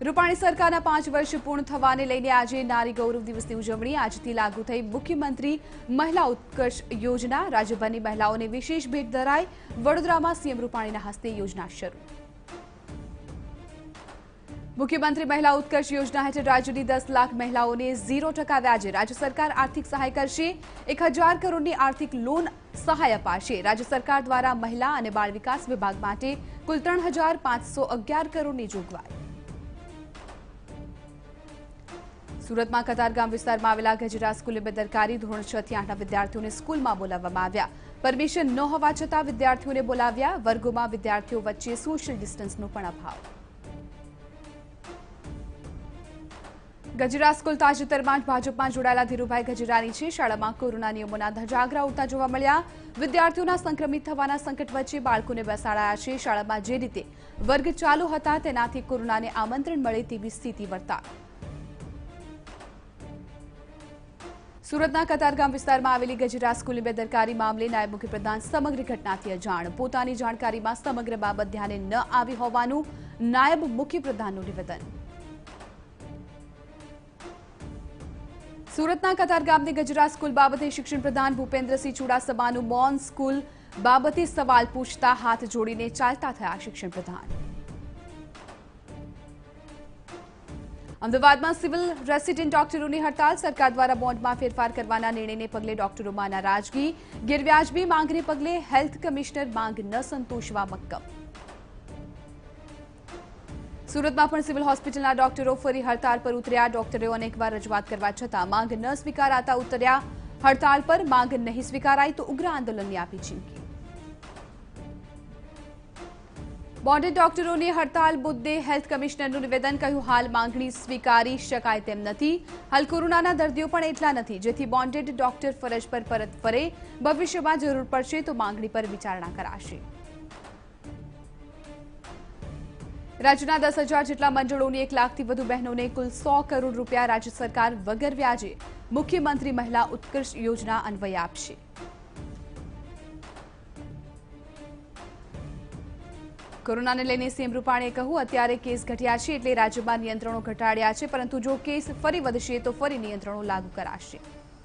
રૂપાણી સરકારના 5 વર્ષ પૂર્ણ થવાને લઈને આજે નારી ગૌરવ દિવસની ઉજવણી આજથી લાગુ થઈ મુખ્યમંત્રી મહિલા ઉત્કર્ષ યોજના રાજ્યભરની મહિલાઓને વિશેષ ભેટ ધરાઈ વડોદરામાં સીએમ રૂપાણીના હસ્તે યોજના શરૂ मुख्यमंत्री महिला उत्कर्ष योजना हेठळ राज्यની 10 लाख મહિલાઓને 0% વ્યાજે રાજ્ય સરકાર આર્થિક સહાય કરશે 1000 કરોડની આર્થિક લોન સહાય અપાશે રાજ્ય સરકાર દ્વારા મહિલા અને બાળ વિકાસ વિભાગ માટે કુલ 3511 કરોડની જોગવાઈ સુરતમાં કતારગામ વિસ્તારમાં આવેલા ગજરા સ્કૂલે બેદરકારી ધોરણ 6 થી 8ના વિદ્યાર્થીઓને સ્કૂલમાં બોલાવવામાં આવ્યા પરમિશન ન હોવા છતાં વિદ્યાર્થીઓને બોલાવ્યા વર્ગોમાં વિદ્યાર્થીઓ વચ્ચે સોશિયલ ડિસ્ટન્સનો પણ અભાવ गजरा स्कूल ताजेतરમાં જ ભાજપમાં જોડાયેલા ધીરુભાઈ ગજરાની છે શાળામાં કોરોના નિયમોના ધજાગરા ઉડતા જોવા મળ્યા વિદ્યાર્થીઓના સંક્રમિત થવાના સંકટ વચ્ચે બાળકોને બેસાડાયા છે શાળામાં જે રીતે વર્ગ ચાલુ હતા તેનાથી કોરોનાને આમંત્રણ મળે તેવી સ્થિતિ વર્તાઈ સુરતના કતારગામ વિસ્તારમાં આવેલી ગજરા સ્કૂલની બેદરકારી મામલે નાયબ મુખ્યપ્રધાન સમગ્ર ઘટનાથી અજાણ પોતાની જાણકારીમાં સમગ્ર બાબત ધ્યાને ન આવી હોવાનું નાયબ મુખ્યપ્રધાનનું નિવેદન સુરતના કતારગામની ગજરા સ્કૂલ બાબતે શિક્ષણ પ્રધાન ભૂપેન્દ્રસિંહ ચુડાસમાનું મૌન સ્કૂલ બાબતે સવાલ પૂછતા હાથ જોડીને ચાલતા થયા શિક્ષણ પ્રધાન અમદાવાદમાં સિવિલ રેસિડેન્ટ ડોક્ટરોની હડતાલ સરકાર દ્વારા બોન્ડમાં ફેરફાર કરવાના નિર્ણયને પગલે ડોક્ટરોમાં નારાજગી ગેરવ્યાજબી માંગને પગલે હેલ્થ કમિશનર માંગ ન સંતોષવા મક્કમ સુરતમાં પણ સિવિલ હોસ્પિટલના ડોક્ટરો ફરી હડતાળ પર ઉતર્યા ડોક્ટરોએ અનેકવાર રજૂઆત કરવા છતાં માંગ ન સ્વીકારાતા ઉતર્યા હડતાળ પર માંગ નહીં સ્વીકારાઈ તો ઉગ્ર આંદોલનની આપી ચીમકી બોન્ડેડ ડોક્ટરોની હડતાળ મુદ્દે હેલ્થ કમિશનરનું નિવેદન કહ્યું હાલ માંગણી સ્વીકારી શકાય તેમ નથી હાલ કોરોનાના દર્દીઓ પણ એટલા નથી જેથી બોન્ડેડ ડોક્ટર ફરજ પર પરત ફરે ભવિષ્યમાં જરૂર પડશે તો માંગણી પર વિચારણા કરાશે રાજ્યના 10,000 જેટલા મંડળોની 1 લાખથી વધુ બહેનોને કુલ 100 કરોડ રૂપિયા રાજ્ય સરકાર વગર વ્યાજે મુખ્યમંત્રી મહિલા ઉત્કર્ષ યોજના અન્વયે આપશે કોરોનાને લઈને સીએમ રૂપાણીએ કહ્યું અત્યારે કેસ ઘટ્યા છે એટલે રાજ્યમાં નિયંત્રણો ઘટાડ્યા છે પરંતુ જો કેસ ફરી વધશે તો ફરી નિયંત્રણો લાગુ કરાશે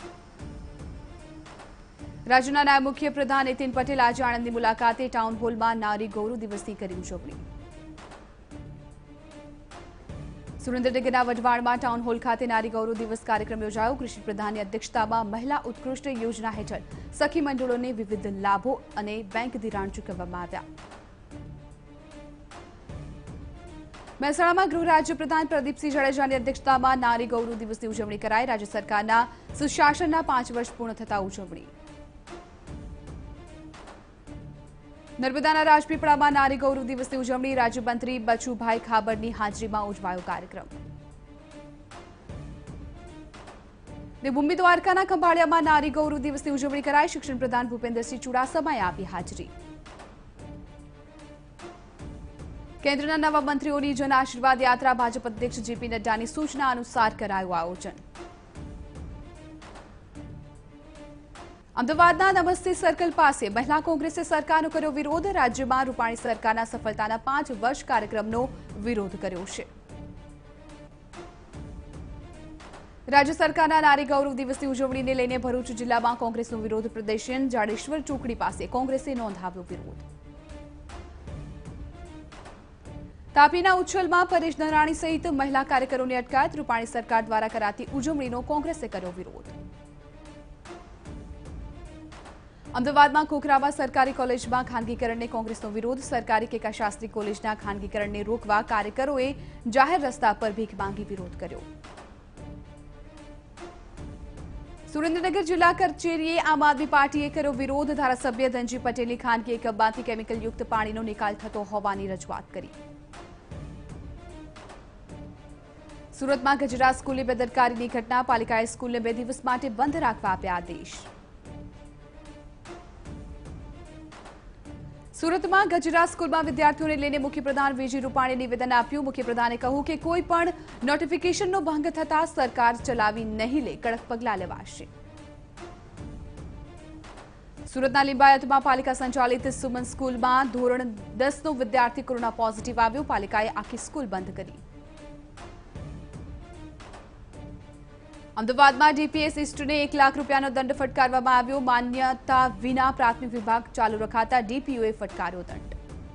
રાજ્યના નાયબ મુખ્યપ્રધાન નીતિન પટેલ આજે આણંદની મુલાકાતે ટાઉન હોલમાં નારી ગૌરવ દિવસની કરી ઉજવણી સુરેન્દ્રનગરના વઢવાણમાં ટાઉન હોલ ખાતે નારી ગૌરવ દિવસ કાર્યક્રમ યોજાયો કૃષિ પ્રધાનની અધ્યક્ષતામાં મહિલા ઉત્કૃષ્ટ યોજના હેઠળ સખી મંડળોને વિવિધ લાભો અને બેંક ધિરાણ ચૂકવવામાં આવ્યા મહેસાણામાં ગૃહ રાજ્યપ્રધાન પ્રદીપસિંહ જાડેજાની અધ્યક્ષતામાં નારી ગૌરવ દિવસની ઉજવણી કરાઈ રાજ્ય સરકારના સુશાસનના 5 વર્ષ પૂર્ણ થતા ઉજવણી નર્મદાના રાજપીપળામાં નારી ગૌરવ દિવસની ઉજવણી રાજ્યમંત્રી બચુભાઈ ખાબડની હાજરીમાં ઉજવાયો કાર્યક્રમ દેવભૂમિ દ્વારકાના ખંભાળિયામાં નારી ગૌરવ દિવસની ઉજવણી કરાઈ શિક્ષણ પ્રધાન ભૂપેન્દ્રસિંહ ચુડાસમાએ આપી હાજરી કેન્દ્રના નવા મંત્રીઓની જન આશીર્વાદ યાત્રા ભાજપ અધ્યક્ષ જેપી નડ્ડાની સૂચના અનુસાર કરાયું આયોજન અમદાવાદના નમસ્તે સર્કલ પાસે મહિલા કોંગ્રેસે સરકારનો કર્યો વિરોધ રાજ્યમાં રૂપાણી સરકારના સફળતાના 5 વર્ષ કાર્યક્રમનો વિરોધ કર્યો છે રાજ્ય સરકારના નારી ગૌરવ દિવસની ઉજવણીને લઈને ભરૂચ જિલ્લામાં કોંગ્રેસનું વિરોધ પ્રદર્શન જાડેશ્વર ચોકડી પાસે કોંગ્રેસે નોંધાવ્યો વિરોધ તાપીના ઉચ્છલમાં પરેશ ધનાણી સહિત મહિલા કાર્યકરોની અટકાયત રૂપાણી સરકાર દ્વારા કરાતી ઉજવણીનો કોંગ્રેસે કર્યો વિરોધ અમદાવાદમાં ખોખરામાં સરકારી કોલેજમાં ખાનગીકરણને કોંગ્રેસનો વિરોધ સરકારી કેકા શાસ્ત્રી કોલેજના ખાનગીકરણને રોકવા કાર્યકરોએ જાહેર રસ્તા પર ભીખ માંગી વિરોધ કર્યો સુરેન્દ્રનગર જિલ્લા કચેરીએ આમ આદમી પાર્ટીએ કર્યો વિરોધ ધારાસભ્ય ધનજી પટેલની ખાનગી એકમમાંથી કેમિકલયુક્ત પાણીનો નિકાલ થતો હોવાની રજૂઆત કરી સુરતમાં ગજરા સ્કૂલની બેદરકારીની ઘટના પાલિકાએ સ્કૂલને 2 દિવસ માટે બંધ રાખવા આપ્યા આદેશ સુરતમાં ગજરા સ્કૂલમાં વિદ્યાર્થીઓને લઈને મુખ્યપ્રધાન વિજય રૂપાણીએ નિવેદન આપ્યું મુખ્યપ્રધાને કહ્યું કે કોઈ પણ નોટિફિકેશનનો ભંગ થતા સરકાર ચલાવી નહીં લે કડક પગલાં લેવાશે સુરતના લિંબાયતમાં પાલિકા સંચાલિત સુમન સ્કૂલમાં ધોરણ 10નો વિદ્યાર્થી કોરોના પોઝિટિવ આવ્યો પાલિકાએ આખી સ્કૂલ બંધ કરી અમદાવાદમાં ડીપીએસ ઇસ્ટને 1 લાખ રૂપિયાનો દંડ ફટકારવામાં આવ્યો. માન્યતા વિના પ્રાથમિક વિભાગ ચાલુ રખાતા ડીપીઓએ ફટકાર્યો દંડ.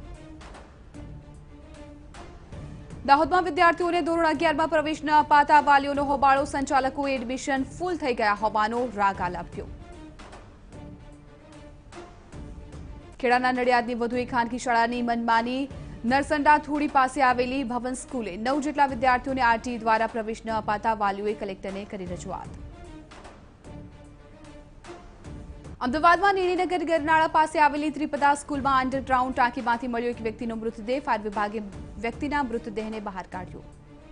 દાહોદમાં વિદ્યાર્થીઓને ધોરણ 11માં પ્રવેશ ન અપાતા વાલીઓનો હોબાળો. સંચાલકોએ એડમિશન ફૂલ થઈ ગયા હોવાનો રાગ આલાપ્યો. ખેડાના નડિયાદની વધુ એક ખાનગી શાળાની મનમાની. નરસંડા થોડી પાસે આવેલી ભવન સ્કૂલે 9 જેટલા વિદ્યાર્થીઓને આરટીઈ દ્વારા પ્રવેશ ન અપાતા વાલીઓએ કલેક્ટરને કરી રજૂઆત. અમદાવાદમાં નીણીનગર ગરનાળા પાસે આવેલી ત્રિપદા સ્કૂલમાં અંડરગ્રાઉન્ડ ટાંકીમાંથી મળ્યો એક વ્યક્તિનો મૃતદેહ. ફાયર વિભાગે વ્યક્તિના મૃતદેહને બહાર કાઢ્યો.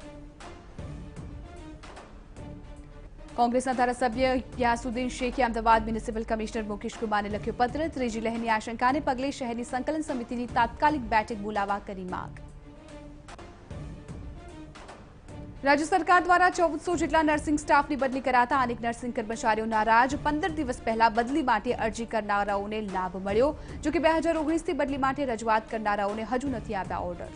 કોંગ્રેસના ધારાસભ્ય યાસુદ્દીન શેખે અમદાવાદ મ્યુનિસિપલ કમિશનર મુકેશ કુમારને લખ્યો પત્ર. ત્રીજી લહેરની આશંકાને પગલે શહેરની સંકલન સમિતિની તાત્કાલિક બેઠક બોલાવવા કરી માંગ. રાજ્ય સરકાર દ્વારા 1400 જેટલા નર્સિંગ સ્ટાફની બદલી કરાતા અનેક નર્સિંગ કર્મચારીઓ નારાજ. 15 દિવસ પહેલા બદલી માટે અરજી કરનારાઓને લાભ મળ્યો. જોકે 2019થી બદલી માટે રજૂઆત કરનારાઓને હજુ નથી આવ્યા ઓર્ડર.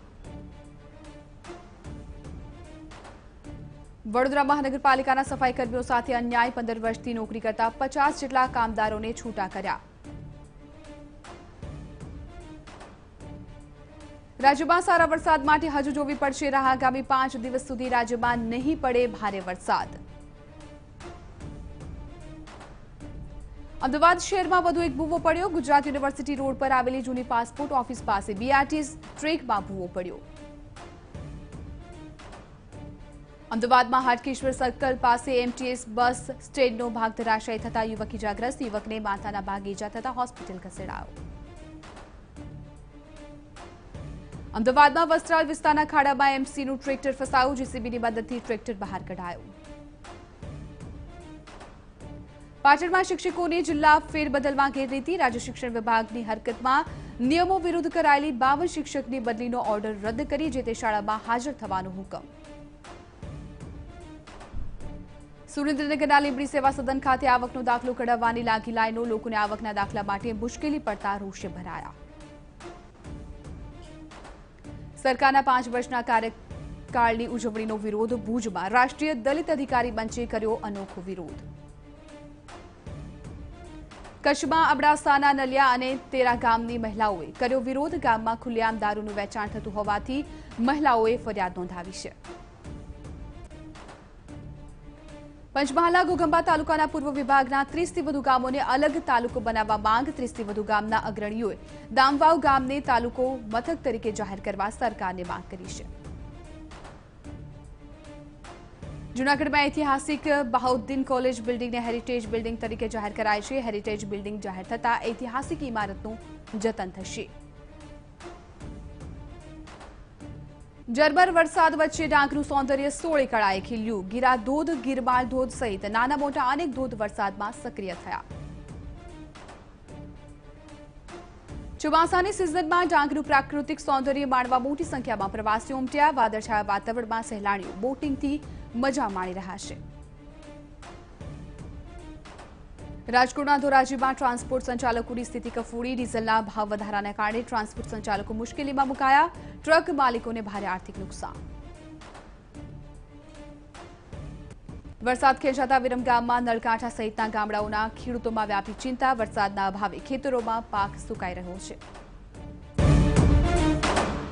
વડોદરા મહાનગરપાલિકાના સફાઈ કર્મીઓ સાથે અન્યાય. 15 વર્ષથી નોકરી કરતા 50 જેટલા કામદારોને છૂટા કર્યા. રાજ્યમાં સારા વરસાદ માટે હજુ જોવી પડશે રાહ. આગામી 5 દિવસ સુધી રાજ્યમાં નહીં પડે ભારે વરસાદ. અમદાવાદ શહેરમાં વધુ એક ભૂવો પડ્યો. ગુજરાત યુનિવર્સિટી રોડ પર આવેલી જૂની પાસપોર્ટ ઓફિસ પાસે બીઆરટીએસ ટ્રેકમાં ભૂવો પડ્યો. અમદાવાદમાં હાટકેશ્વર સર્કલ પાસે એમટીએસ બસ સ્ટેન્ડનો ભાગ ધરાશાયી થતા યુવક ઇજાગ્રસ્ત. યુવકને માથાના ભાગે ઇજા થતા હોસ્પિટલ ખસેડાયો. અમદાવાદમાં વસ્ત્રાલ વિસ્તારના ખાડામાં એમસીનું ટ્રેક્ટર ફસાયું. જેસીબીની મદદથી ટ્રેક્ટર બહાર કઢાયું. પાટણમાં શિક્ષકોની જિલ્લા ફેરબદલમાં ગેરરીતિ. રાજ્ય શિક્ષણ વિભાગની હરકતમાં નિયમો વિરુદ્ધ કરાયેલી 52 શિક્ષકની બદલીનો ઓર્ડર રદ કરી જે તે શાળામાં હાજર થવાનો હુકમ. સુરેન્દ્રનગરના લીંબડી સેવા સદન ખાતે આવકનો દાખલો કઢાવવાની લાગી લાઈનો. લોકોને આવકના દાખલા માટે મુશ્કેલી પડતા રોષે ભરાયા. સરકારના 5 વર્ષના કાર્યકાળની ઉજવણીનો વિરોધ. ભુજમાં રાષ્ટ્રીય દલિત અધિકારી મંચે કર્યો અનોખો વિરોધ. કચ્છમાં અબડાસાના નલિયા અને તેરા ગામની મહિલાઓએ કર્યો વિરોધ. ગામમાં ખુલ્લેઆમ દારૂનું વેચાણ થતું હોવાથી મહિલાઓએ ફરિયાદ નોંધાવી છે. પંચમહાલના ઘોઘંબા તાલુકાના પૂર્વ વિભાગના 30થી વધુ ગામોને અલગ તાલુકો બનાવવા માંગ. 30થી વધુ ગામના અગ્રણીઓએ દામવાવ ગામને તાલુકો મથક તરીકે જાહેર કરવા સરકારને માંગ કરી છે. જૂનાગઢમાં ઐતિહાસિક બહાઉદ્દીન કોલેજ બિલ્ડિંગને હેરિટેજ બિલ્ડિંગ તરીકે જાહેર કરાય છે. હેરિટેજ બિલ્ડિંગ જાહેર થતા ઐતિહાસિક ઇમારતનું જતન થશે. ઝરમર વરસાદ વચ્ચે ડાંગનું સૌંદર્ય 16 કળાએ ખીલ્યું. ગીરા ધોધ, ગીરમાળ ધોધ સહિત નાના મોટા અનેક ધોધ વરસાદમાં સક્રિય થયા. ચોમાસાની સિઝનમાં ડાંગનું પ્રાકૃતિક સૌંદર્ય માણવા મોટી સંખ્યામાં પ્રવાસીઓ ઉમટ્યા. વાદળછાયા વાતાવરણમાં સહેલાણીઓ બોટિંગથી મજા માણી રહ્યા છે. રાજકોટના ધોરાજીમાં ટ્રાન્સપોર્ટ સંચાલકોની સ્થિતિ કફોડી. ડીઝલના ભાવ વધારાના કારણે ટ્રાન્સપોર્ટ સંચાલકો મુશ્કેલીમાં મુકાયા. ટ્રક માલિકોને ભારે આર્થિક નુકસાન. વરસાદ ખેંચાતા વિરમગામમાં નળકાંઠા સહિતના ગામડાઓના ખેડૂતોમાં વ્યાપી ચિંતા. વરસાદના અભાવે ખેતરોમાં પાક સુકાઈ રહ્યો છે.